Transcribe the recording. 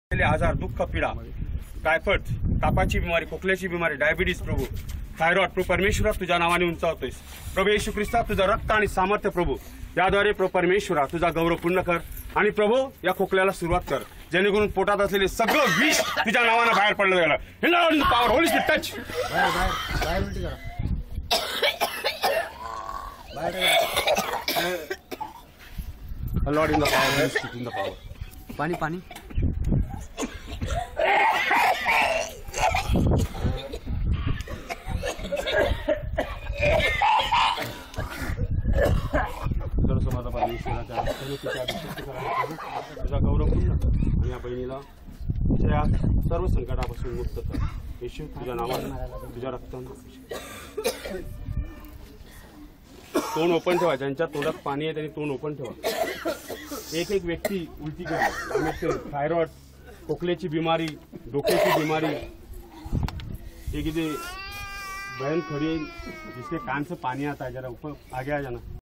आजार, दुःख, पीडा, टायफॉइड, तापाची बिमारी, खोकल्याची बिमारी, डायबिटीज प्रभू, थायरॉइड प्रभू परमेश्वरा तुझ्या नावाने उंचावतोयस. प्रभू येशू ख्रिस्ता तुझं रक्त आणि सामर्थ्य प्रभू याद्वारे प्रभू परमेश्वरा तुझा गौरव पूर्ण कर आणि प्रभू या खोकल्याला सुरुवात कर जेणेकरून पोटात असलेले सगळं विष तुझ्या नावाने बाहेर पडलं गेलं. Power holy spirit touch lord in the power, in the power. पाणी पाणी समाजा परमेश्वराच्या तुझा गौरव पूर्ण आणि या बहिणीला तिच्या सर्व संकटापासून मुक्त कर येशू तुझ्या नावाने तुझ्या रक्ताने. तोंड ओपन ठेवा, ज्यांच्या तोंडात पाणी आहे त्यांनी तोंड ओपन ठेवा. एक एक व्यक्ती उलटी करा, थायरॉइड, खोकल्याची बिमारी, डोक्याची बिमारी, एक किती बहन खड़ी जिसके कान से पानी आता है, जरा ऊपर आगे आ जाना.